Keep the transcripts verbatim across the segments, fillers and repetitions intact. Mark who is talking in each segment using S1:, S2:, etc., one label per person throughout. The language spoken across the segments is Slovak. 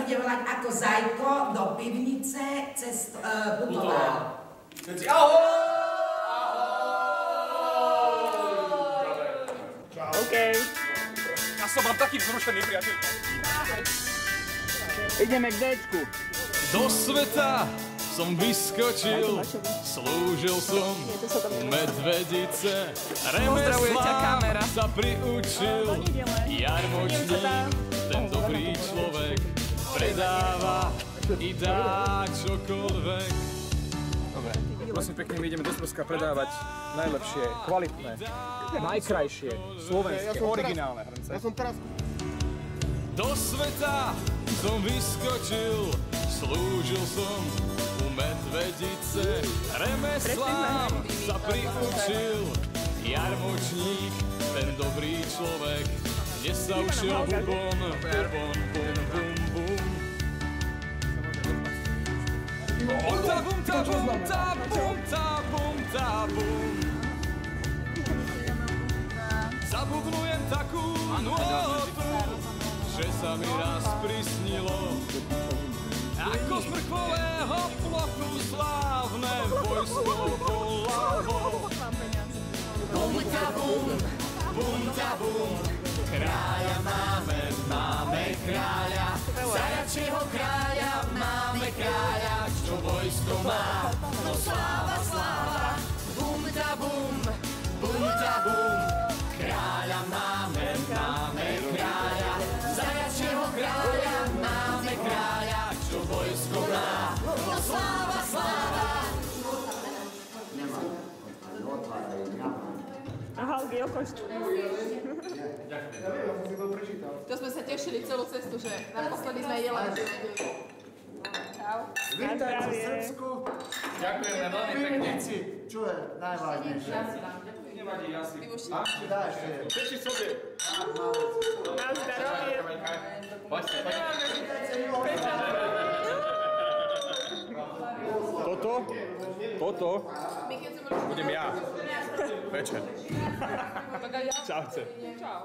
S1: bude volať ako Zajko do pivnice cez uh, putoval.
S2: Všetci ahoj!
S3: Ahoj! OK.
S2: Ja som vám taký vzrušený, priateľ.
S3: Ideme k Déčku.
S4: Do sveta som vyskočil, slúžil som u medvedice, remeslá sa priučil, jarmočník, ten dobrý človek, predáva i dá čokoľvek.
S2: Dobre, prosím pekne, my ideme do Slovenska predávať najlepšie, kvalitné, najkrajšie, slovenské, originálne hrnce.
S5: Ja som teraz...
S4: Do sveta som vyskočil, slúžil som u medvedice, remeslám sa priučil, jarmočník, ten dobrý človek, dnes sa ušiel bubon, bubon, bum, bum, bum. Bum, ta, bum, ta, bum, ta, bum, ta, bum, ta, bum. Zabubnujem takú nôtu, že sa mi raz prisnilo, ako z mrkvolého plochu slávne vojsko volalo.
S1: Bum ta bum, bum ta bum, kráľa máme, máme kráľa, zajačieho kráľa, máme kráľa, čo vojsko má, no sláva, sláva. Bum ta bum, bum ta bum, kráľa máme, máme kráľa, zajačieho kráľa, máme kráľa, čo vojsko má, no sláva, sláva.
S3: Aha, Giokoš.
S6: To sme sa tešili celú cestu, že naposledy sme jeli. Čau.
S5: Vítajte v Srbsku.
S2: Ďakujeme veľmi pekne.
S5: Čo je najvážnejšie?
S2: Nevadí, asi.
S5: Dá ešte.
S2: Teší sobie.
S3: Na zdravie.
S2: Poďte,
S4: Toto, toto budem ja. Večer. Čaute.
S6: Čau.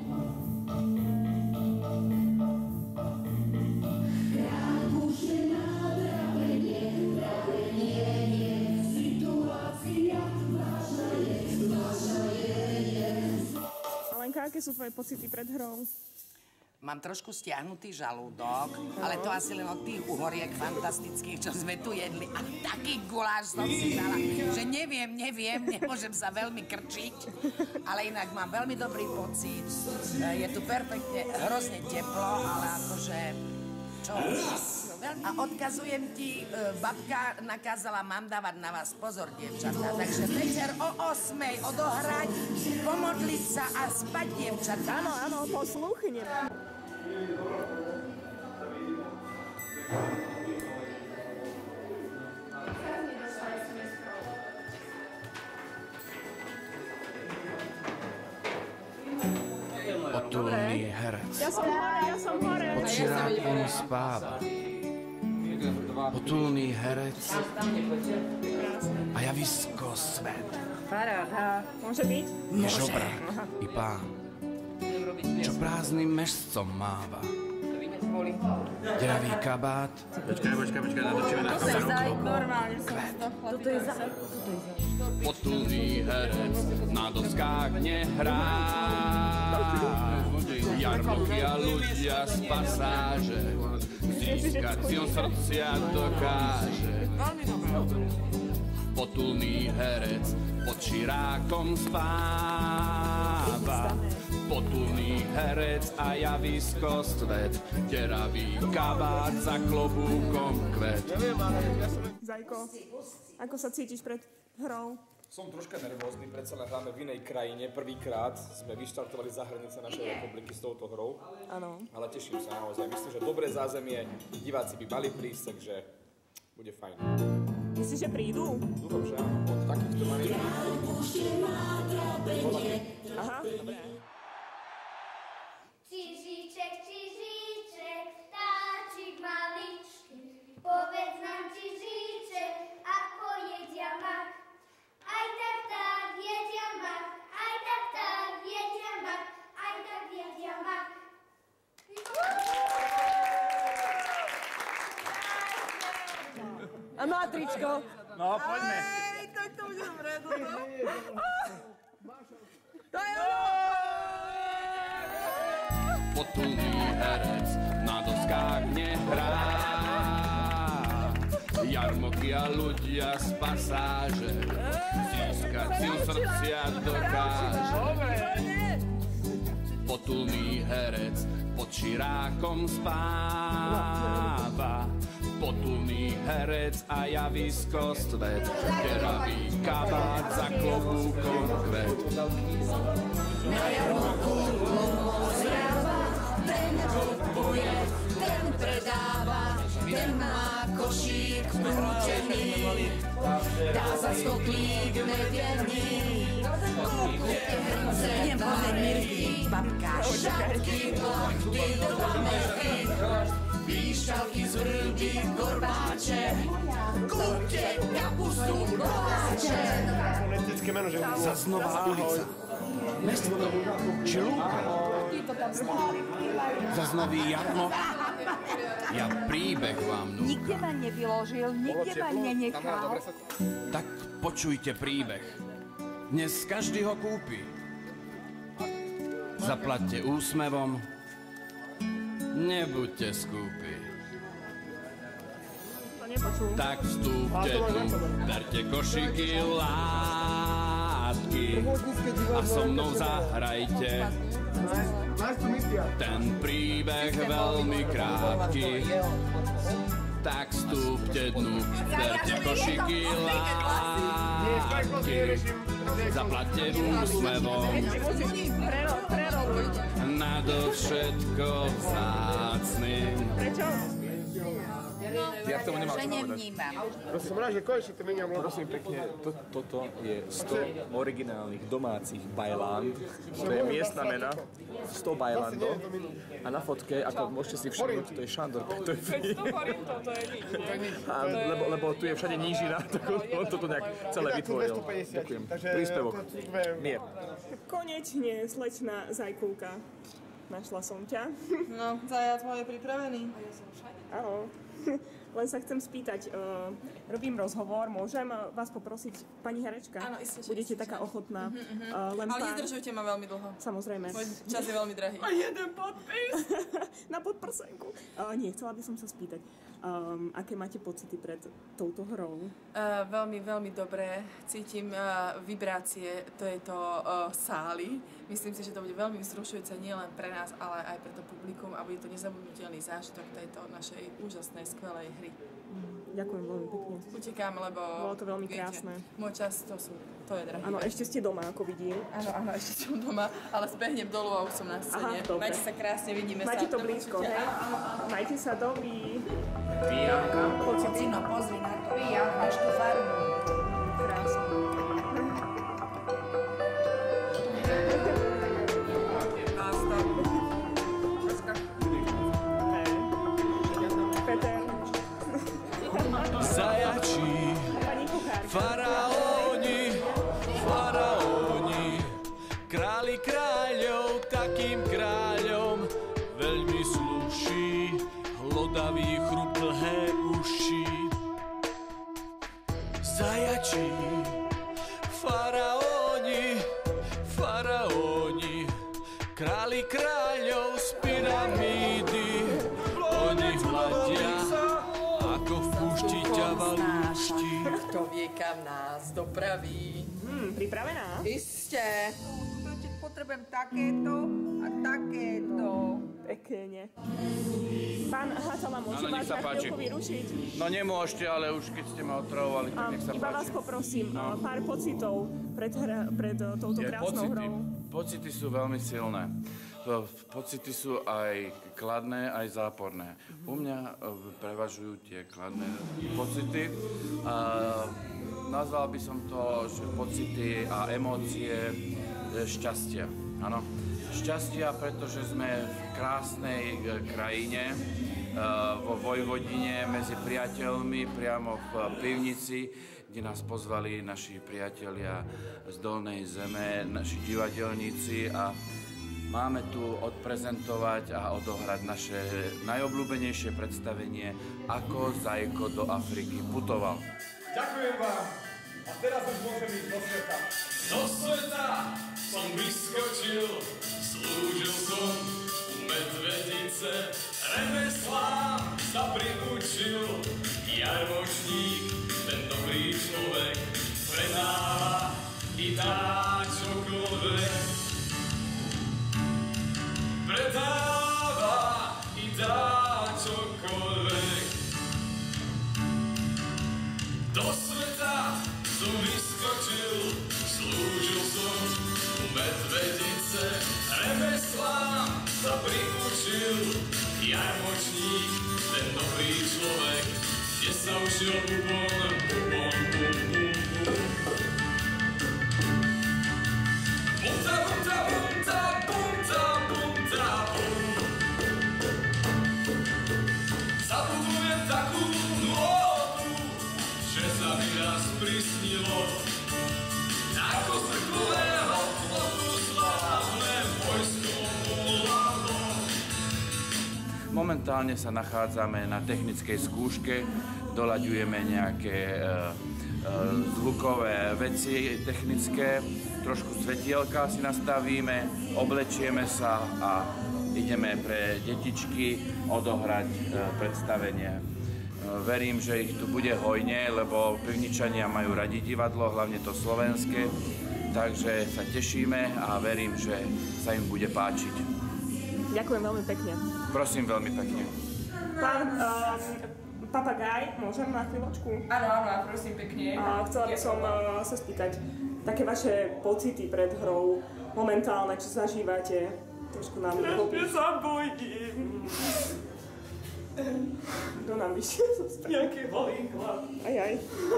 S3: Alenka, aké sú tvoje pocity pred hrou?
S1: Mám trošku stiahnutý žalúdok, ale to asi len od tých uhoriek fantastických, čo sme tu jedli. A taký guláš som si dala, že neviem, neviem, nemôžem sa veľmi krčiť, ale inak mám veľmi dobrý pocit. Je tu perfektne, hrozne teplo, ale akože, čo už. A odkazujem ti, babka nakázala, mám dávať na vás pozor, dievčatá. Takže večer o osmej odohrať, pomodliť sa a spať, dievčatá.
S3: Áno, áno, posluchnem.
S7: Otulný herec.
S3: Ja som hore, ja som hore.
S7: Pod širákom spáva. Otulný herec a javisko svet.
S3: Paráda. Môže byť?
S7: Je žobrak i pán, čo prázdnym mešcom máva. Deravý kabát.
S2: Počkaj, počkaj, počkaj, natočíme na kameru.
S6: Normálne som z toho.
S3: Toto je za...
S4: Otulný herec na doskách nehrá. Jarmokia ľudia z pasáže, získať si on srdcia dokáže. Potulný herec pod širákom spáva. Potulný herec a javisko svet, deravý kabát za klobúkom kvet.
S3: Zajko, ako sa cítiš pred hrou?
S2: Som troška nervózny, predsa len hráme v inej krajine. Prvýkrát sme vyštartovali za hranice našej republiky s touto hrou.
S3: Áno.
S2: Ale teším sa naozaj. Myslím, že dobré zázemie, diváci by mali prísť, takže bude fajn.
S3: Myslíš, že prídu?
S2: Dúfam, že áno, od takýchto manier.
S3: Aha, dobré.
S8: Čižíček, čižíček, vtáčik maličký, povedz nám, čižíček, ako jedia mak. Aj tak, tak jedia mak, aj tak, tak jedia mak, aj tak jedia mak.
S3: A má tričko.
S2: No, poďme.
S3: Ej, tak to už je vredu, no. To je ono!
S4: Potulný herec na doskách nehrá. Jarmoky a ľudia z pasáže získať si srdcia dokáže. Potulný herec pod širákom spáva. Potulný herec a javisko svet, deravý kabát za klobúkom kvet.
S1: Na jarmoku zráva, ten kupuje, ten predáva, ten má košík vkrútený, dá za skotlík medený. Kúpte hrnce, várky, šatky, plachty, dlamerky, výšalky z vrby, gorbáče, kúpte kapustu, koláče.
S7: Zas nová ulica. Mesto či lúka. Zas nový jarmok. Ja príbeh vám núkam.
S9: Nikde ma nevyložil, nikde ma nenechal.
S7: Tak počujte príbeh. Dnes každý ho kúpi. Zaplaťte úsmevom, nebuďte skúpi. Tak vstúpte tu, berte košiky, látky a so mnou zahrajte. Ten príbeh veľmi krátky. Tak vstúpte dnu, berte košiky, látky, zaplaťte úsmevom. Nadovšetko vzácnym.
S3: Prečo?
S2: Ja k tomu nemám
S1: Že
S2: čo povedať.
S1: nevnímam.
S5: Som rád, že konečne to menia mladá.
S2: Prosím pekne, to, toto je sto originálnych domácich bajland. To je miestna mena. sto bajlandov. A na fotke, ako môžete si všimnúť, to je Šandor, to je free. A lebo, lebo tu je všade nížina, tak on, on toto nejak celé vytvoril. Ďakujem. Príspevok. Mier.
S3: Konečne, slečna Zajkulka. Našla som ťa.
S6: No, zajac môj je pripravený.
S3: Áno. Len sa chcem spýtať, uh, robím rozhovor, môžem vás poprosiť, pani herečka?
S6: Áno, isté, že
S3: budete
S6: isté,
S3: taká
S6: že.
S3: ochotná.
S6: Uh-huh, uh-huh.
S3: Uh, len
S6: Ale
S3: pár...
S6: nedržujte ma veľmi dlho.
S3: Samozrejme.
S6: Môj čas je veľmi drahý.
S3: A jeden podpis! Na podprsenku. Uh, nie, chcela by som sa spýtať, um, aké máte pocity pred touto hrou?
S6: Uh, veľmi, veľmi dobré. Cítim uh, vibrácie tejto uh, sály. Myslím si, že to bude veľmi vzrušujúce nielen pre nás, ale aj pre to publikum a bude to nezabudnutelný zážitok tejto našej úžasnej, skvelej hry.
S3: Ďakujem veľmi pekne.
S6: Utekám, lebo...
S3: Bolo to veľmi
S6: viete,
S3: krásne.
S6: Môj čas, to sú, to je drahé.
S3: Áno, ešte ste doma, ako vidím.
S6: Áno, áno, ešte som doma, ale zbehnem dolu a už som na scéne.
S3: Aha, dobre.
S6: Majte sa krásne, vidíme
S3: Máte
S6: sa.
S3: to blízko, hej? Majte sa dobrý.
S1: Pijanka, pocino, pozri na to, ja máš tú farbu.
S3: Krásne. Peter.
S7: Zajačí,
S3: Pani kuchárka.
S7: faraóni, faraóni, králi kráľov, takým kráľom veľmi slúší, hlodavý chrup, dlhé uši. Zajačí, faraóni, faraóni, králi kráľov z pyramídy, oni hľadia ako v púšti ťavalúšti.
S6: Kto vie, kam nás dopraví.
S3: Hmm, pripravená?
S6: Iste.
S9: Potrebujem takéto a takéto.
S3: Pekne. Pán Hatala, môžem
S7: Áno,
S3: vás
S7: nech sa
S3: na
S7: páči.
S3: chvíľku vyrušiť?
S7: No nemôžete, ale už keď ste ma otravovali, tak
S3: Um,
S7: nech sa
S3: iba
S7: páči.
S3: vás poprosím, no. pár pocitov pred, hra, pred uh, touto
S7: Je,
S3: krásnou
S7: pocity,
S3: hrou.
S7: pocity sú veľmi silné. Po- Pocity sú aj kladné, aj záporné. U mňa e, prevažujú tie kladné pocity. A nazval by som to, že pocity a emócie e, šťastia. Áno. Šťastia, pretože sme v krásnej e, krajine, e, vo Vojvodine, medzi priateľmi, priamo v pivnici, kde nás pozvali naši priatelia z Dolnej Zeme, naši divadelníci a máme tu odprezentovať a odohrať naše najobľúbenejšie predstavenie Ako Zajko do Afriky putoval.
S10: Ďakujem vám a teraz už môžem ísť do sveta.
S11: Do sveta som vyskočil, slúžil som u medvedice, remeslá sa priučil, jarmočník, ten dobrý človek, predáva i dá čokoľvek. Predáva i dá čokoľvek. Do sveta som vyskočil, slúžil som u medvedice, remeslám sa priučil, jarmočník, ten dobrý človek, kde sa ušiel bubon, bubon, bum, bum, bum. Bumta, bumta, bumta, bumta, bumta, bum. Zabudujem takú nôtu, že sa mi raz prisnilo, ako zrklého plotu slávne vojsko volalo.
S7: Momentálne sa nachádzame na technickej skúške, doľaďujeme nejaké e, e, zvukové veci technické, trošku svetielka si nastavíme, oblečieme sa a ideme pre detičky odohrať e, predstavenie. E, verím, že ich tu bude hojne, lebo Pivničania majú radi divadlo, hlavne to slovenské, takže sa tešíme a verím, že sa im bude páčiť.
S3: Ďakujem veľmi pekne.
S7: Prosím veľmi pekne.
S3: Pán um, Papagaj, môžem na chvíľočku?
S12: Áno, áno, prosím pekne.
S3: A chcela by som uh, sa spýtať, také vaše pocity pred hrou, momentálne, čo zažívate? Trošku nám vychopí.
S12: Ja sa bojím.
S3: Kto nám vyšiel zo strany?
S12: Nejaký bolí chlap.
S3: Aj, aj.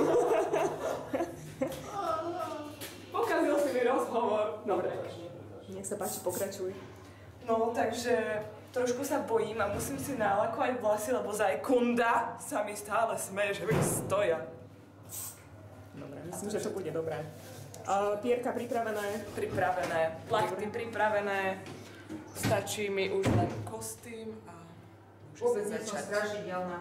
S12: Pokazil si mi rozhovor.
S3: Dobre, nech sa páči, pokračuj.
S12: No, takže trošku sa bojím a musím si nalakovať vlasy, lebo Zajkunda sa mi stále smeje, že mi stoja.
S3: Dobre, myslím, že to bude dobré. Uh, Pierka pripravené?
S12: Pripravené. Plachty pripravené. Stačí mi už len kostým a
S9: Vôbec nie som strašidelná.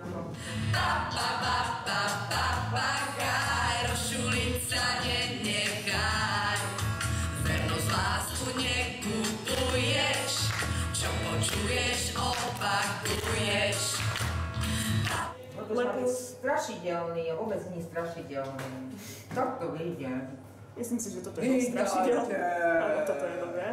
S13: Papagaj, rozšuliť sa nenechaj. Vernosť lásku nekupuješ, čo počuješ, opakuješ.
S9: Lebo strašidelný, vôbec nie strašidelný. Tak to vyjde.
S3: Myslím si, že toto je strašidelné. Áno, toto je dobré.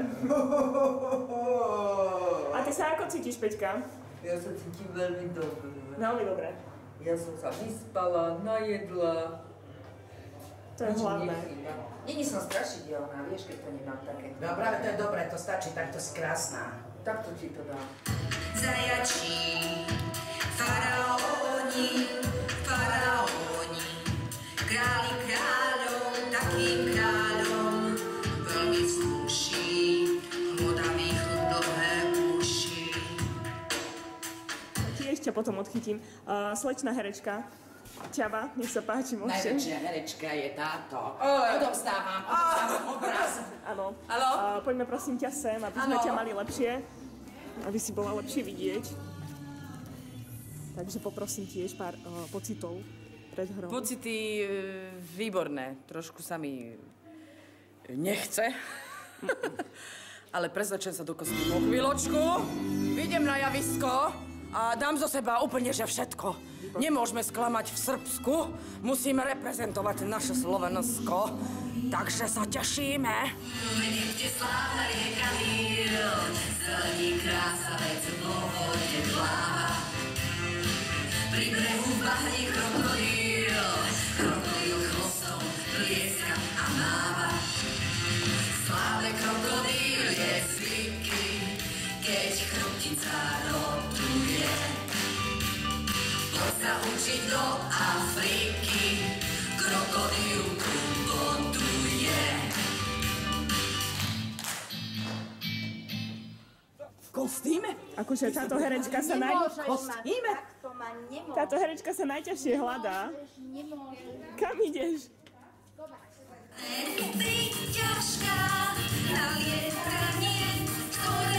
S3: A ty sa ako cítiš, Peťka?
S9: Ja sa cítim veľmi dobre.
S3: Veľmi dobre.
S9: Ja som sa vyspala, najedla.
S3: To je hlavné.
S9: Nie som strašidelná, vieš, keď to nemám také.
S1: No práve to je dobré, to stačí, takto si krásna.
S9: Takto ti to dám.
S13: Zajačí, faraóni, faraóni, králi kráľov, takým kráľom, veľmi slúší, hmoda východ dlhé uši.
S3: Tiež ťa potom odchytím. Uh, slečná herečka, Ťava, nech sa páči, môžete.
S1: Najväčšia herečka je táto. Odovzdávam, odovzdávam obraz.
S3: Áno.
S12: Haló?
S3: Uh, poďme prosím ťa sem, aby sme ťa mali lepšie. Aby si bola lepšie vidieť. Takže poprosím tiež pár uh, pocitov pred hrou.
S14: Pocity e, výborné. Trošku sa mi nechce. Ale prezlečem sa do kostýmu. Chvíľočku. Idem na javisko a dám zo seba úplne že všetko. Nemôžeme sklamať v Srbsku. Musíme reprezentovať naše Slovensko. Takže sa tešíme.
S13: Kde slávna rieka Níl, zelení krásavec vo vode pláva. Pri brehu v bahni krokodíl, krokodíl chvostom plieska a máva. Slávne krokodíl je zvyký, keď chrbtica rotuje. Poď sa učiť do Afriky, krokodíl tu boduje.
S14: V kostýme?
S3: Akože táto herečka sa naj...
S14: Kostýme?
S3: Táto herečka sa najťažšie hľadá. Kam ideš?
S13: Ťažká na lietanie, ktoré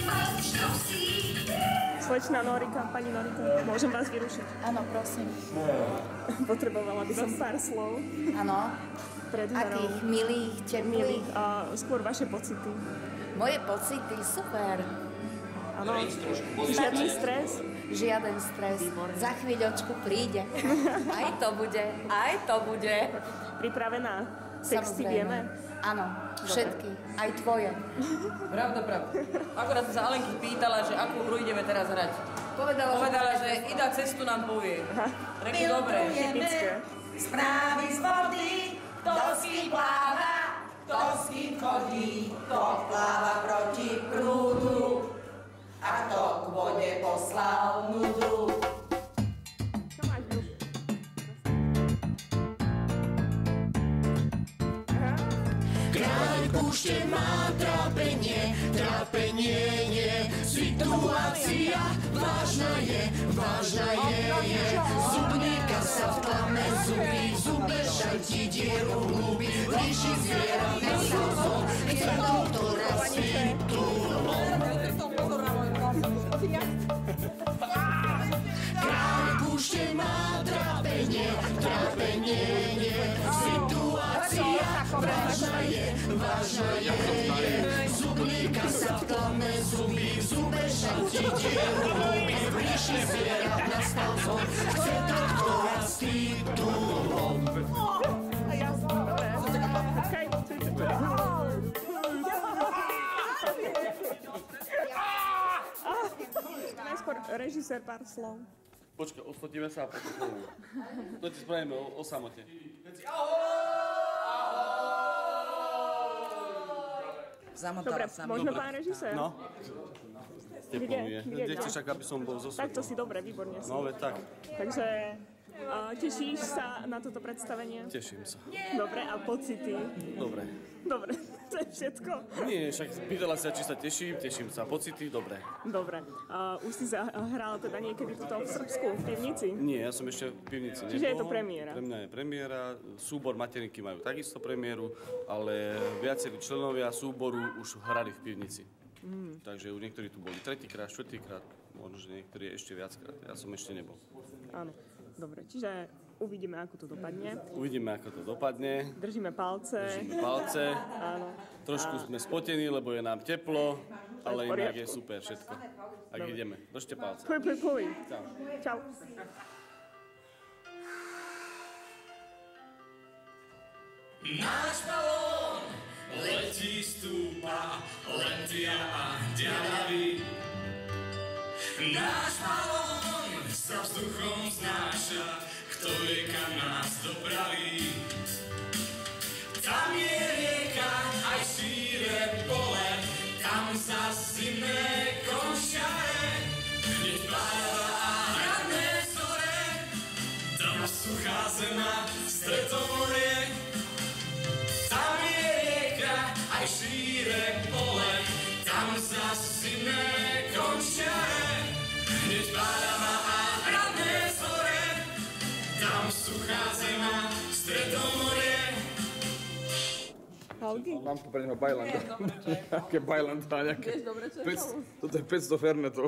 S3: Slečná Norika, pani Norika, môžem vás vyrušiť?
S15: Áno, prosím.
S3: Potrebovala by som pár slov.
S15: Áno.
S3: Pred hrou.
S15: Akých? Milých, teplých?
S3: Milých. A skôr vaše pocity.
S15: Moje pocity? Super.
S3: Áno. Žiadny stres?
S15: Žiaden stres. Výborné. Za chvíľočku príde. Aj to bude, aj to bude.
S3: Pripravená? Texty vieme?
S15: Áno, všetky. Aj tvoje.
S14: Pravda, pravda. Akorát sa Alenky pýtala, že akú hru ideme teraz hrať.
S15: Povedala,
S14: Povedala že Ida cestu nám povie. Reky dobre.
S13: Správy z vody, kto s kým pláva, kto s kým chodí, kto pláva proti prúdu a kto k vode poslal nudu.
S11: Kráľ púšte má trápenie, trápenie je, situácia vážna je, vážna je, je. Zubníka sa v tlame zuby, zube šajti dieru hluby, líši zviera na slzom, chce doktora s titulom. Kráľ púšte má trápenie, trápenie je, situácia vážna je, vážna je, je. Zubníka sa v tlame zuby, v zube šajti dieru hluby, líši zviera na slzom, chce doktora s titulom.
S3: Najskôr režisér pár slov.
S16: Počkaj, odfotíme sa a potom. To ti spravíme o, o samote.
S3: Dobre, možno pán režisér?
S16: No. Teplo mi je. Kde chceš, aby som bol zo
S3: Takto si dobre, výborne si.
S16: No, veď tak.
S3: Takže uh, tešíš sa na toto predstavenie?
S16: Teším sa.
S3: Dobre, a pocity?
S16: Dobre.
S3: Dobre, to je všetko?
S16: Nie, však pýtala sa, či sa teším, teším sa. Pocity, dobre.
S3: Dobre. Uh, už si zahral teda niekedy tuto v Srbsku, v pivnici?
S16: Nie, ja som ešte v pivnici nebol.
S3: Čiže je to premiéra?
S16: Pre mňa je premiéra. Súbor Materinky majú takisto premiéru, ale viacerí členovia súboru už hrali v pivnici. Mm. Takže už niektorí tu boli tretíkrát, štvrtýkrát, možno, že niektorí ešte viackrát. Ja som ešte nebol.
S3: Áno, dobre. Čiže uvidíme, ako to dopadne.
S16: Uvidíme, ako to dopadne.
S3: Držíme palce.
S16: Držíme palce.
S3: Áno.
S16: Trošku sme spotení, lebo je nám teplo, ale inak je super všetko. Tak dobre. Ideme. Držte palce.
S3: Puj, puj, puj.
S16: Čau.
S3: Čau.
S11: Náš balón letí, stúpa, lentia a ďalaví. Náš balón sa vzduchom znáša, kto vie, kam nás dopraví. Tam je rieka, aj šíre pole, tam sa zimné konšare, hneď pára a hradné zore, tam suchá zema, stretomorie. Tam je rieka, aj šíre pole, tam sa zimné konšare, hneď pára a hradné zore, tam suchá zema, stretomorie.
S3: Halgi?
S2: Mám tu pre neho bajlando. Aké bajlando a nejaké...
S3: Vieš dobre, čo je to?
S2: Toto je päťsto fernetov.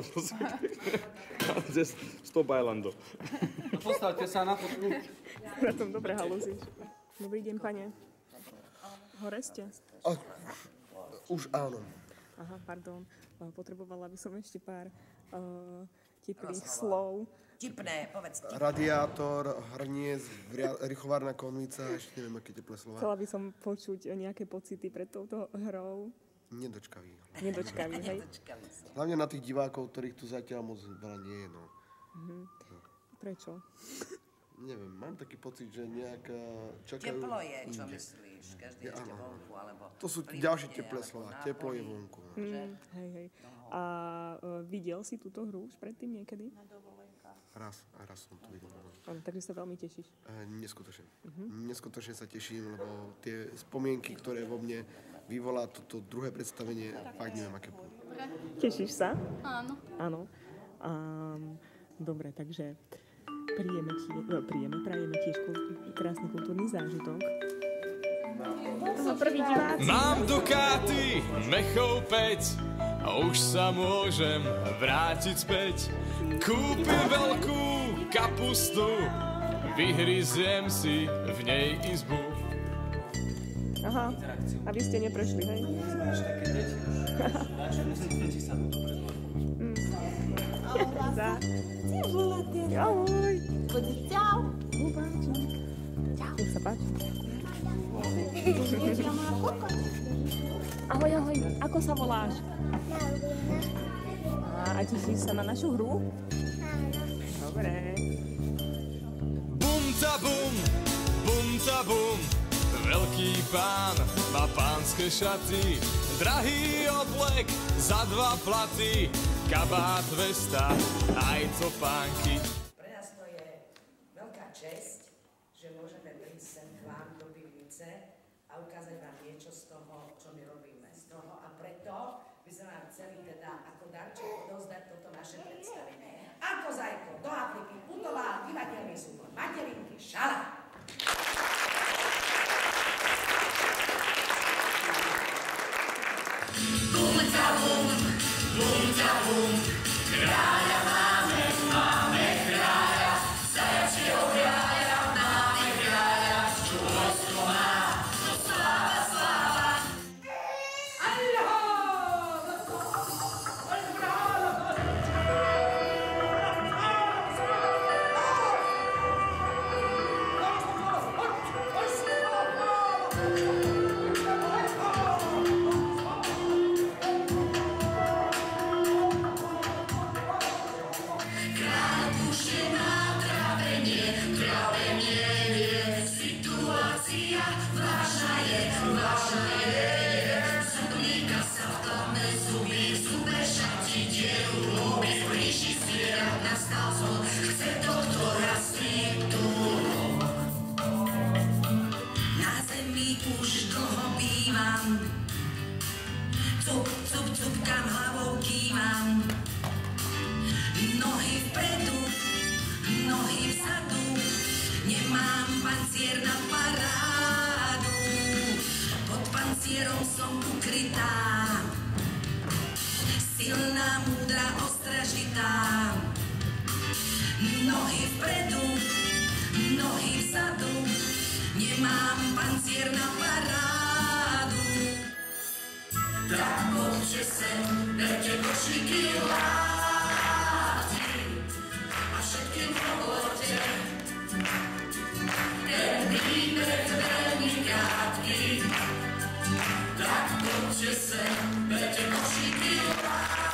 S2: sto bajlando.
S16: Postavte sa na fotku.
S3: Na tom dobre halúziš. Dobrý deň, pane. Hore ste?
S5: A, už áno.
S3: Aha, pardon. Potrebovala by som ešte pár uh, teplých slov.
S1: Tipné, povedzte.
S5: Radiátor, hrniec, rychovárna konvica, ešte neviem, aké teplé slova.
S3: Chcela by som počuť nejaké pocity pred touto hrou.
S5: Nedočkavý.
S3: Nedočkavý, hej?
S5: Hlavne na tých divákov, ktorých tu zatiaľ moc veľa nie je, no.
S3: Mhm. Prečo?
S5: Neviem, mám taký pocit, že nejaká čakajú...
S1: Teplo je, čo
S5: inde.
S1: myslíš? Každý
S5: Ja,
S1: ešte
S5: áno.
S1: vonku, alebo...
S5: To sú ďalšie teplé slova. Teplo je vonku. No.
S3: Mm, hej, hej. A uh, videl si túto hru už predtým niekedy? Na dovolenkách.
S5: Raz, a raz som to videl.
S3: Áno, takže sa veľmi tešíš.
S5: E, neskutočne.
S3: Mhm.
S5: Neskutočne sa teším, lebo tie spomienky, ktoré vo mne vyvolá toto druhé predstavenie, fakt neviem, aké budú.
S3: Tešíš sa?
S15: Áno.
S3: Áno. Um, dobre, takže príjeme, no, príjeme, prajeme tiež krásny kultúrny zážitok. No, prvý diváci.
S4: Mám Ducati, mechov päť už sa môžem vrátiť späť. Kúpim veľkú kapustu, vyhryziem si v nej izbu.
S3: Aha, a vy ste neprešli, hej?
S2: Sme až také deti už. Deti sa budú
S3: Za. Ahoj.
S8: Čau.
S3: Čau. Nech sa páči. Ahoj, ahoj. Ako sa voláš? A tešíš sa na našu hru? Dobre.
S4: Bum ta bum, bum ta bum. Veľký pán má pánske šaty, drahý oblek za dva platy, kabát vesta, aj topánky.
S17: Pre nás to je veľká česť, že môžeme prísť sem k vám do pivnice a ukázať vám niečo z toho, čo my robíme z toho. A preto by sme vám chceli teda ako darček odovzdať toto naše predstavenie. Ako Zajko do Afriky putoval divadelný súbor Materinky Šala.
S11: Bum ta bum, bum ta bum, kráľa máme, máme kráľa, zajačieho kráľa, máme kráľa, čo vojsko má, to sláva, sláva.
S17: Cup, cup, cupkám hlavou kývam. Nohy vpredu, nohy vzadu, nemám pancier na parádu. Pod pancierom som ukrytá, silná, múdra, ostražitá. Nohy vpredu, nohy vzadu, nemám pancier na parádu. Tak poďte sem, berte košíky láty a všetkým hovorte. Ten príbeh veľmi krátky. Tak poďte sem, berte košíky láty.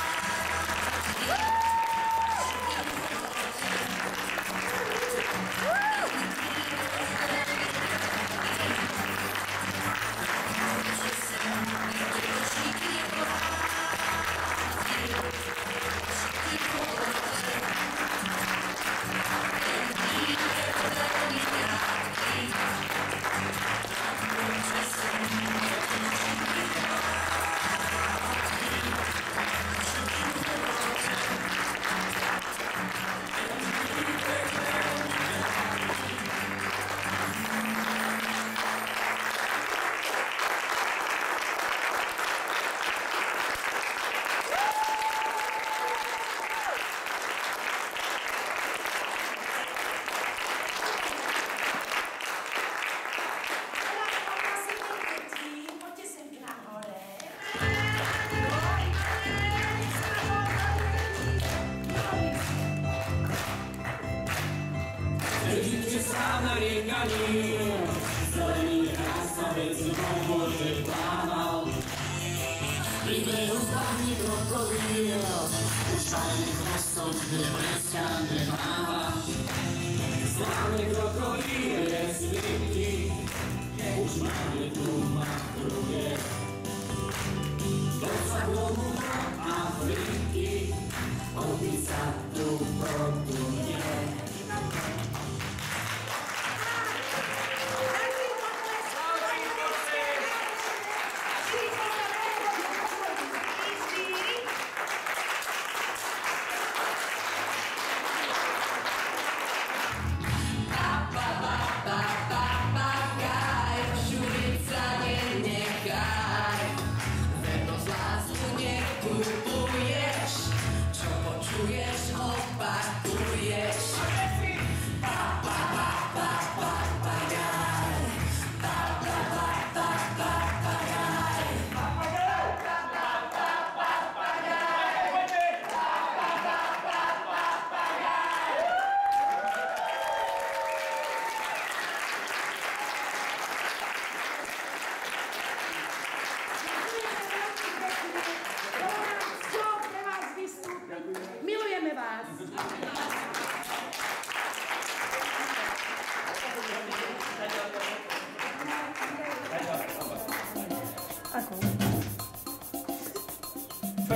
S17: Ba, ba, ba.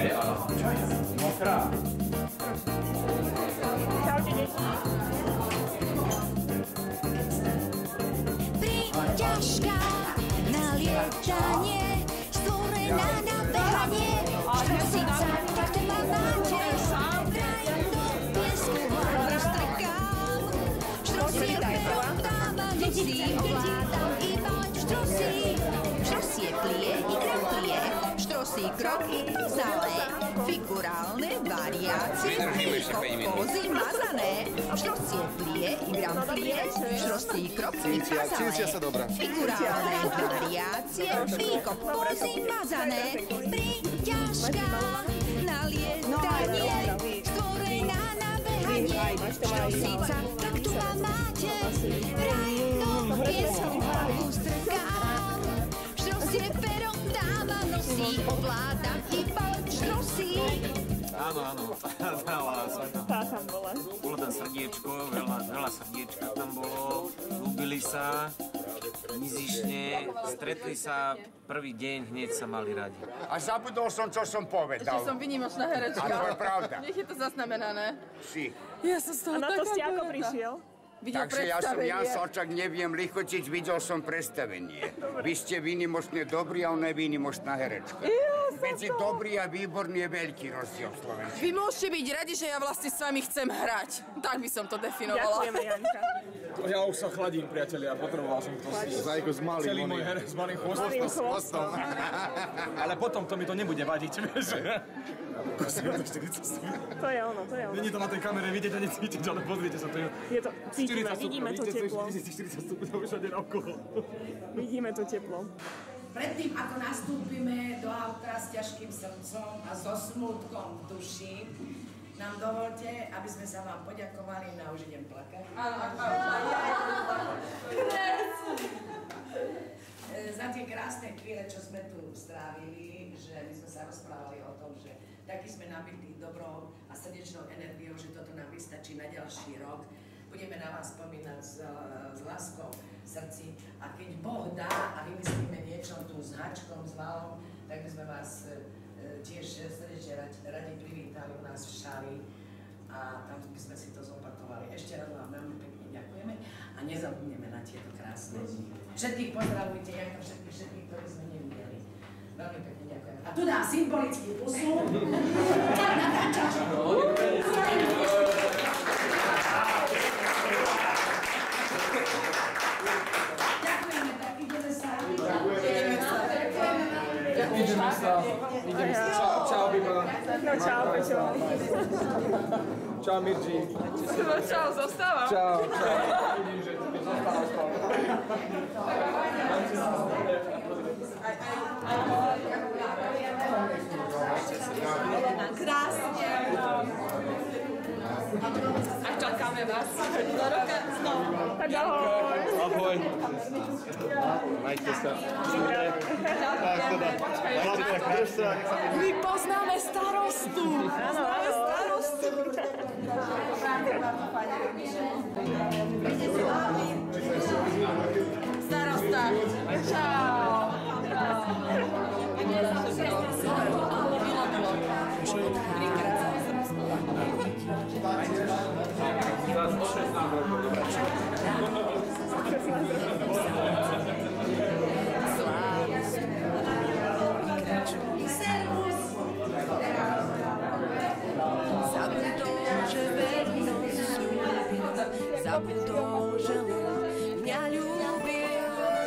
S4: je, ale čo je? Mokrá.
S3: Čaute, deti.
S11: Príťažka na lietanie, stvorená na behanie, štrosica, každé má nátež, vraj do piesku hlavne strkám. Štrosie perom dávam, deti, ovládam iba štrosí. Štrosie plie, ikra plie, štrosí krok i pozale, figurálne variácie, pliko, pózy mazané. Štrosie plie, igram plie, štrosí krok i pozale, figurálne variácie, pliko, pózy mazané. Príťažka na lietanie, stvorená na behanie, štrosica, tak tu ma máte, vraj do piesku hlavu strkám. Štrosie perom dáva, nosí, ovláda iba štrosí.
S18: Áno, áno, dala sa tam.
S3: Tá tam bola.
S18: Bolo tam srdiečko, veľa, veľa srdiečka tam bolo, ľúbili sa, nizišne, stretli sa, prvý deň hneď sa mali radi.
S19: A zabudol som, čo som povedal.
S6: Ešte som vynimočná herečka.
S19: A to je pravda.
S6: Nech je to zaznamenané.
S19: Si.
S6: Ja som z toho
S3: A na to
S6: taká
S3: ste ako
S6: dojatá.
S3: prišiel?
S6: Videl
S19: Takže ja som
S6: predstavenie.
S19: Jan Salčák, neviem lichotiť, videl som predstavenie. Vy ste výnimočne dobrý a ona je výnimočná herečka. Medzi dobrý a výborný je veľký rozdiel v Slovensku.
S6: Vy môžete byť radi, že ja vlastne s vami chcem hrať. Tak by som to definovala.
S3: Ďakujeme, Janka.
S2: Ja už sa chladím, priatelia, potreboval som to.
S5: Zajko s malým.
S2: Celý môj herec s malým chvostom.
S3: Malým chvostom.
S2: Ale potom to mi to nebude vadiť, vieš.
S3: To je ono, to je ono.
S2: Není to na tej kamere vidieť a necítiť, ale pozrite sa, to je...
S3: Je to, cítime, vidíme to teplo.
S2: štyridsať stupňov všade naokolo.
S3: Vidíme to teplo.
S17: Predtým, ako nastúpime do auta s ťažkým srdcom a so smútkom v duši, nám dovolte, aby sme sa vám poďakovali na už idem plakať.
S6: Áno,
S17: Za tie krásne chvíle, čo sme tu strávili, že my sme sa rozprávali o tom, že taký sme nabití dobrou a srdečnou energiou, že toto nám vystačí na ďalší rok. Budeme na vás spomínať s, s láskou v srdci a keď Boh dá a vymyslíme niečo tu s Hačkom, s Valom, tak by sme vás e, tiež srdečne radi, radi privítali u nás v Šali a tam by sme si to zopakovali. Ešte raz vám veľmi pekne ďakujeme a nezabudneme na tieto krásne dni. Všetkých pozdravujte, Janka, všetkých, všetkých, ktorí sme nevideli. Veľmi pekne ďakujem. A tu dám symbolický pusu. Ďakujeme, tak ideme sa. Ideme sa.
S2: Ideme sa. Ideme sa. Čau, čau, Biba.
S3: No čau, Peťo.
S2: Čau, Mirji.
S6: Čau, zostávam.
S2: Čau, čau. Vidím, že ty zostávaš spolu.
S6: Krásne. A čakáme vás. Do roka znovu.
S3: Tak ahoj.
S2: Ahoj. Majte sa. Tak teda.
S6: My poznáme starostu. Poznáme starostu. Starosta. Čau.
S11: Zabudol, že mňa ľúbil.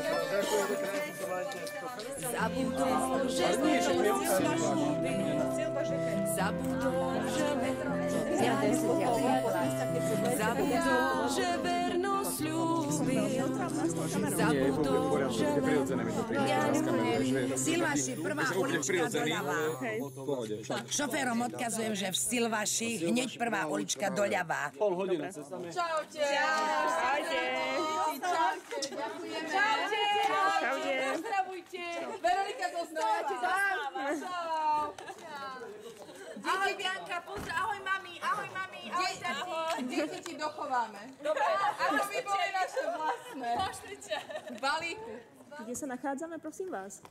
S11: Zabudol, že mňa ľúbil. Zabudol, že mňa ľúbil. Zabudol, že vernosť ľúbil. Zabudol, že mňa ľúbil.
S1: Silvaši, prvá ulička doľava. Šoférom odkazujem, že v Silvaši hneď prvá ulička doľava.
S2: Pol hodiny.
S6: Čaute.
S3: Čaute.
S6: Čaute. Ďakujeme. Čaute.
S3: Čaute.
S6: Pozdravujte. Veronika zostáva. Čau. Ahoj, Bianka, pozdrav. Ahoj, mami. Ahoj, mami. Ahoj, tati. Deti ti dochováme. Dobre. Ako by boli naše vlastné. Poštrite. V balíku.
S3: Kde sa nachádzame, prosím vás?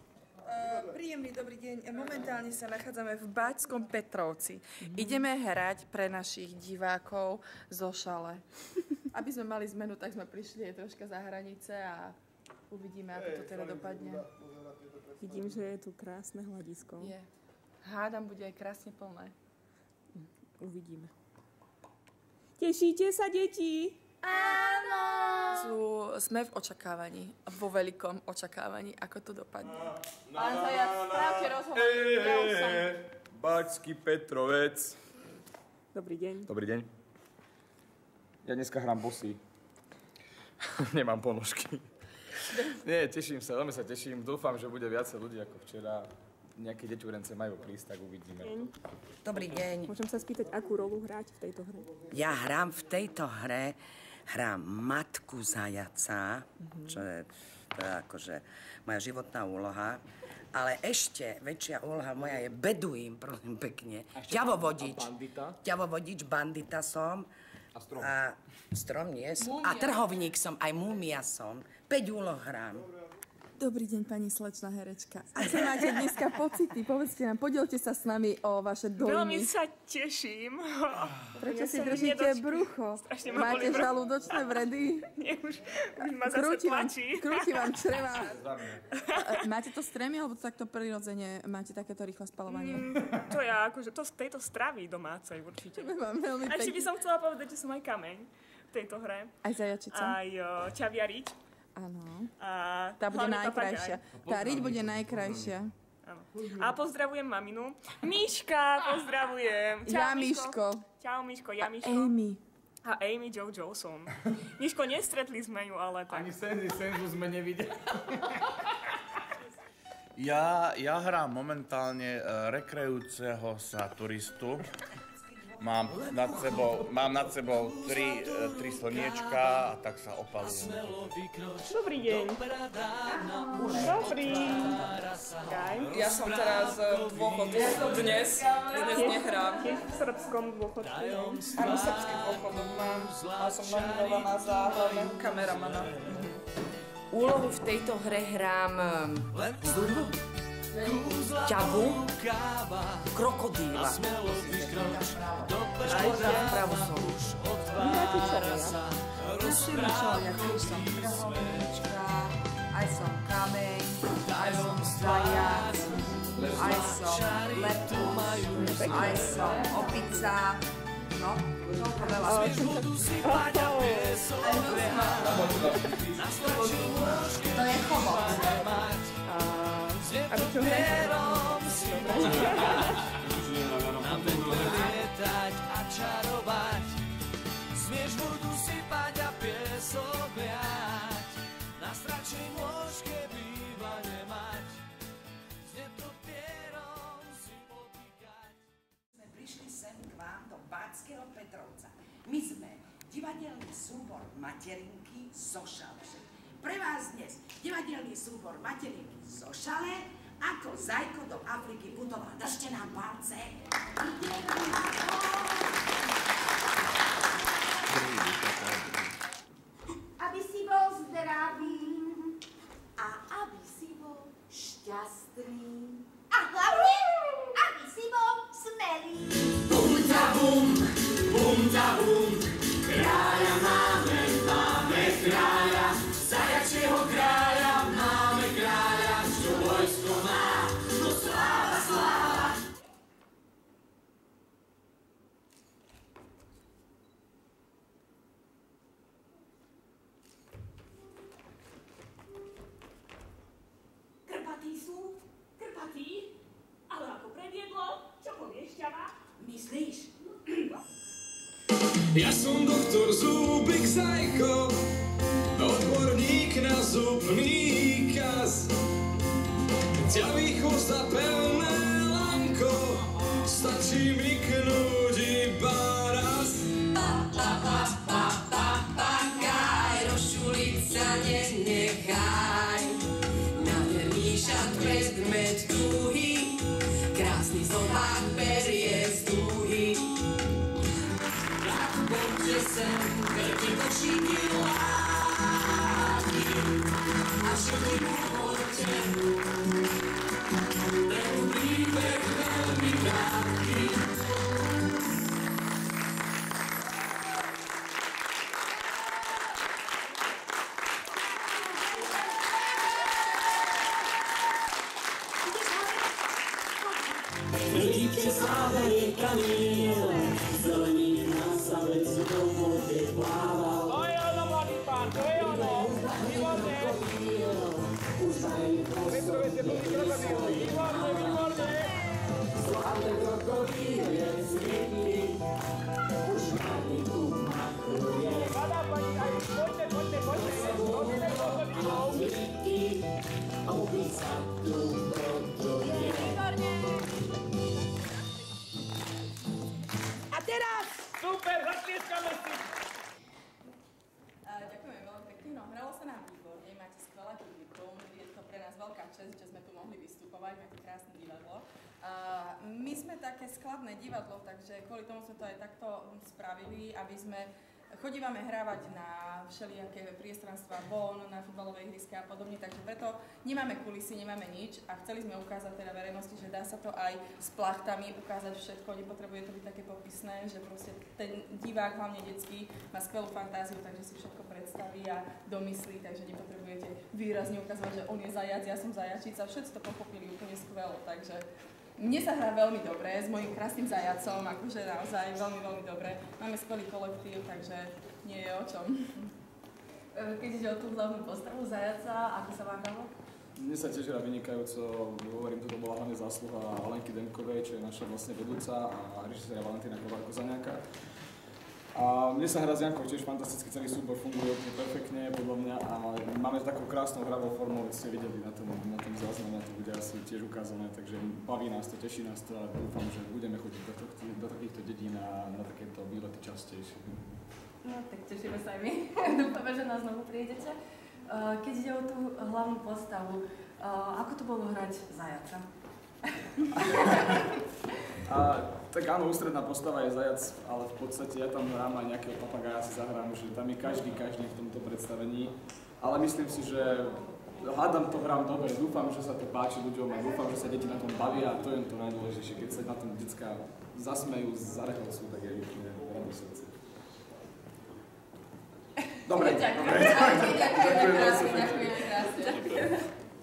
S6: Príjemný dobrý deň. Momentálne sa nachádzame v Bačskom Petrovci. Ideme hrať pre našich divákov zo šale. Aby sme mali zmenu, tak sme prišli aj troška za hranice a uvidíme, ako to teda dopadne.
S3: Vidím, že je tu krásne hľadisko.
S6: Je. Hádam, bude aj krásne plné.
S3: Uvidíme. Tešíte sa, deti?
S6: Áno! Sú, sme v očakávaní, vo veľkom očakávaní, ako to dopadne. Pán Zajac, správte rozhovor. Ja už som.
S2: Bačský Petrovec.
S3: Dobrý deň.
S2: Dobrý deň. Ja dneska hrám bosý. Nemám ponožky. Nie, teším sa, veľmi sa teším. Dúfam, že bude viacej ľudí ako včera. Nejaké deťurence majú prísť, tak uvidíme.
S20: Dobrý deň.
S3: Môžem sa spýtať, akú rolu hráte v tejto hre?
S20: Ja hrám v tejto hre, hrám matku zajaca, mm-hmm. čo je, to je akože moja životná úloha. Ale ešte väčšia úloha moja je beduín, prosím pekne. Ťavovodič.
S2: A bandita?
S20: Ťavovodič, bandita som.
S2: A strom.
S20: A strom nie som.
S6: Múmia.
S20: A trhovník som, aj múmia som. Päť úloh hrám.
S6: Dobrý deň, pani slečná herečka. Aké máte dneska pocity? Povedzte nám, podielte sa s nami o vaše dojmy.
S12: Veľmi sa teším.
S6: Prečo
S12: Ja
S6: si
S12: som
S6: držíte
S12: nedoč-
S6: brucho?
S12: Strašne ma
S6: Máte
S12: boli brucho.
S6: žalúdočné vredy?
S12: Nie, už, už ma zase
S6: Krúti vám,
S12: tlačí.
S6: krúti vám čreva. Máte to strémy, alebo to takto prirodzene máte takéto rýchle spalovanie?
S12: Mm, to ja, akože to z tejto stravy domácej určite.
S6: Vám veľmi
S12: A ešte by
S6: pekne.
S12: som chcela povedať, že som aj kameň v tejto hre.
S6: Aj zajačica?
S12: Aj uh, ťaviarič.
S6: Áno.
S12: A
S6: Tá bude
S12: hlavne
S6: najkrajšia.
S12: papagaj.
S6: Tá riť bude najkrajšia.
S12: Áno. A pozdravujem maminu. Miška, pozdravujem. Čau,
S6: Ja, Miško.
S12: Čau, Miško, ja,
S6: A
S12: Miško.
S6: Amy.
S12: A Amy Jo Johnson. Miško, nestretli sme ju, ale tak.
S2: Ani Senzi Senzu sme nevideli.
S7: Ja, ja hrám momentálne uh, rekreujúceho sa turistu. Mám nad sebou, mám nad sebou tri, uh, tri slniečka a tak sa opalujem.
S12: Dobrý deň. Dobrý.
S6: Ja som teraz v dôchodku. Dnes. Dnes nehrám.
S12: Tiež v srbskom dôchodku.
S6: Áno, srbský dôchodok mám. A som nominovaná za hlavného kameramana.
S14: Úlohu v tejto hre hrám zub, ťavu, krokodíla. Aj vpravo som.
S6: Hráte čoria?
S14: Tuším čoria, tu som trhovnička, aj som kameň, aj som zajac, aj som letus, aj som opica. No, toľko veľa. To je chobot.
S6: A vy čo hráte?
S11: Lietať a čarovať, smieš vodu sypať a piesok liať, na stračej nôžke býva nemať, s netopierom si potýkať.
S1: Sme prišli sem k vám do Bačského Petrovca. My sme divadelný súbor Materinky zo Šale. Pre vás dnes divadelný súbor Materinky zo Šale, ako Zajko do Afriky putoval. Držte nám palce. Ideme na to.
S8: Aby si bol zdravý a aby si bol šťastný. A hlavne, aby si bol smelý.
S11: Bum za bum, bum za bum, kráľa máme, máme kráľa, zajačieho kráľa, máme kráľa, čo vojsko má, no sláva, sláva.
S12: Krpatí sú? Krpatí? Ale ako previedlo? Čo povieš, ťava?
S1: Myslíš?
S11: Ja som doktor Zubik Zajko, odborník na zubný kaz. Ťavý chvost a pevné lanko, stačí myknúť iba raz.
S13: Pa, pa, pa, pa, pa, papagaj, rozčuliť sa nenechaj. Nádherný šat predmet tuhý, krásny zobák berie z duhy. Tak poďte sem, veľký košíky láky, a všetky poďte.
S11: Rodiče sáda rieka Níl, zelený hrásavec do vode plával.
S10: To je ono, mladý pán, to je ono. Výborne.
S11: Už aj
S10: Petrovete, to je krokodíl. Výborne, výborne.
S11: Zlaté krokodíle zvykli, už mali tu makruje.
S10: Padá, pani, aj poďte, poďte, poďte. Rodine krokodílov.
S11: Zvykli, oby sa tu krokodíle.
S10: Teraz! Super, zatlieskame si!
S6: Uh, ďakujeme veľmi pekne, no hralo sa nám výborne, máte skvelé publikum, je to pre nás veľká česť, že sme tu mohli vystupovať, máte krásne divadlo. Uh, my sme také skladné divadlo, takže kvôli tomu sme to aj takto spravili, aby sme chodívame hrávať na všelijaké priestranstva von, na futbalové ihriska a podobne, takže preto nemáme kulisy, nemáme nič a chceli sme ukázať teda verejnosti, že dá sa to aj s plachtami ukázať všetko, nepotrebuje to byť také popisné, že proste ten divák, hlavne detský, má skvelú fantáziu, takže si všetko predstaví a domyslí, takže nepotrebujete výrazne ukazovať, že on je zajac, ja som zajačica, všetci to pochopili úplne skvelo, takže mne sa hrá veľmi dobre, s mojím krásnym zajacom, akože naozaj veľmi, veľmi dobre. Máme skvelý kolektív, takže nie je o čom. Keď ide o tú hlavnú postavu zajaca, ako sa vám dalo?
S2: Mne sa tiež hrá vynikajúco, hovorím, toto bola hlavne zásluha Alenky Demkovej, čo je naša vlastne vedúca, a režiséra Valentína Kovář-Kozaňáka. A mne sa hrá s Jankou tiež fantasticky, celý súbor funguje úplne perfektne, podľa mňa, a máme takú krásnu hravou formou, veď ste videli na tom, na tom zázname, to bude asi tiež ukázané, takže baví nás to, teší nás to a dúfam, že budeme chodiť do, tohto, do takýchto dedín a na takéto výlety častejšie.
S6: No, tak tešíme sa aj my. Dúfame, že nás znovu prídete. Keď ide o tú hlavnú postavu, ako to bolo hrať zajaca?
S2: A, tak áno, ústredná postava je zajac, ale v podstate ja tam hrám aj nejakého papagája, si zahrám, že tam je každý, každý v tomto predstavení. Ale myslím si, že hádam to hrám dobre, dúfam, že sa to páči ľuďom a dúfam, že sa deti na tom bavia a to je to najdôležitejšie. Keď sa na tom decká zasmejú, zarehocú, tak je úplne rado srdce. Dobre,
S6: ďakujem.
S2: dobre.
S6: Ďakujeme krásne, ďakujeme krásne.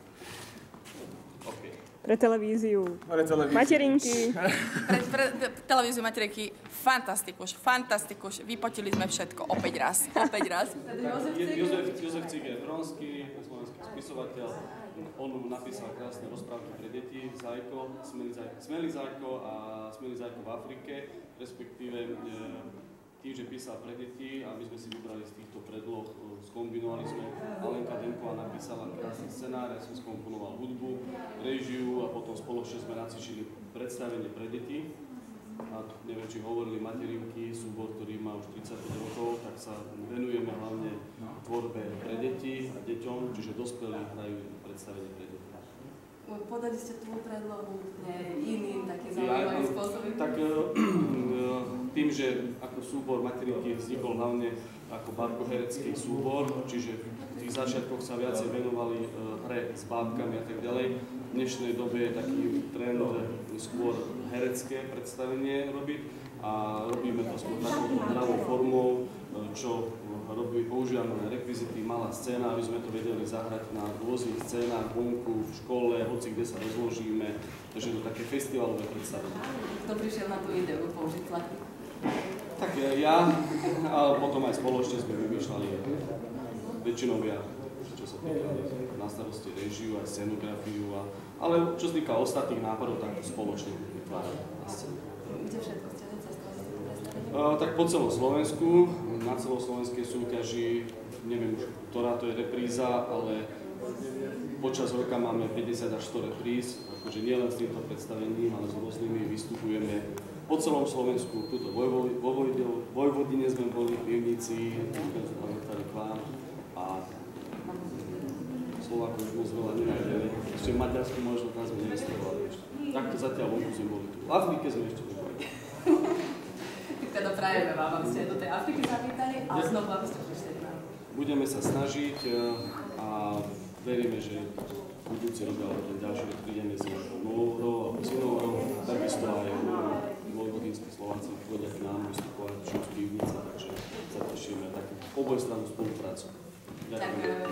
S3: Pre televíziu,
S2: pre televíziu.
S3: Materinky.
S6: Pre, pre televíziu Materinky, fantastikus, fantastikus. Vypotili sme všetko, opäť raz, opäť raz.
S16: Jozef, Jozef Ciger Vronský, slovenský spisovateľ, on napísal krásne rozprávky pre deti, Zajko, Smelý Zajko, Smelý Zajko a Smelý Zajko v Afrike, respektíve tým, že písal pre deti a my sme si vybrali z týchto predloh, skombinovali sme, Alenka Demková napísala krásny scenár, ja som skomponoval hudbu, režiu a potom spoločne sme nacvičili predstavenie pre deti. A neviem, či hovorili Materinky, súbor, ktorý má už tridsaťpäť rokov, tak sa venujeme hlavne tvorbe pre deti a deťom, čiže dospelí hrajú predstavenie pre deti.
S6: Podali ste tú predlohu iným takým zaujímavým spôsobom?
S16: Tak tým, že ako súbor Materinky vznikol hlavne ako bábkoherecký súbor, čiže v tých začiatkoch sa viacej venovali hre s bábkami a tak ďalej. V dnešnej dobe je taký trend skôr herecké predstavenie robiť a robíme to skôr takouto hravou formou, čo robí, používame rekvizity, malá scéna, aby sme to vedeli zahrať na rôznych scénach, vonku, v škole, hoci kde sa rozložíme, takže je to také festivalové predstavenie.
S6: Kto prišiel na tú ideu použiť tlak?
S16: Tak ja, ale potom aj spoločne sme vymýšľali väčšinou ja, čo sa týka na starosti režiu, aj scenografiu, a, ale čo sa týka ostatných nápadov, tak spoločne vytvárame na scénu.
S6: Kde všetko ste vycestovali?
S16: Uh, tak po celom Slovensku, na celoslovenskej súťaži, neviem už, ktorá to je repríza, ale počas roka máme päťdesiat až sto repríz, akože nielen s týmto predstavením, ale s rôznymi vystupujeme po celom Slovensku, tuto vo Vojvodine sme boli, v Pivnici, sme pamätali k vám a Slovákov už moc veľa nenájdeme, ešte v Maďarsku možno tam sme nevystovali ešte. Takto zatiaľ vonku sme boli tu. V Afrike sme ešte neboli.
S6: Teda prajeme vám, aby ste do tej Afriky zavítali a znovu, aby ste prišli k nám.
S16: Budeme sa snažiť a veríme, že budúci rok alebo ten ďalší rok prídeme s nejakou novou hrou alebo s inou hrou. Takisto aj vojvodinskí Slováci chodia k nám vystupovať v Pivnice, takže sa tešíme na takú obojstrannú spoluprácu. Ďakujem.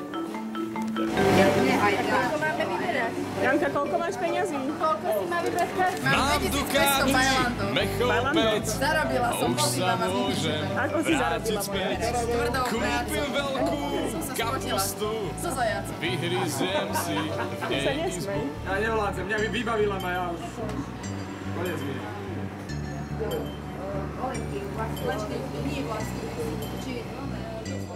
S6: Koľko máme vyberať?
S3: Janka, koľko máš peňazí?
S6: Koľko si má vybrať?
S4: Mám Ducati, Mechovec
S6: Zarobila
S4: a
S6: som,
S4: už sa môžem vrátiť späť. Kúpim veľkú kapustu, vyhryziem si v nej izbu.
S10: Ja nevládzem, mňa vybavila ma, ja už... Konec mi.
S6: Vlastne, nie vlastne. Či, no,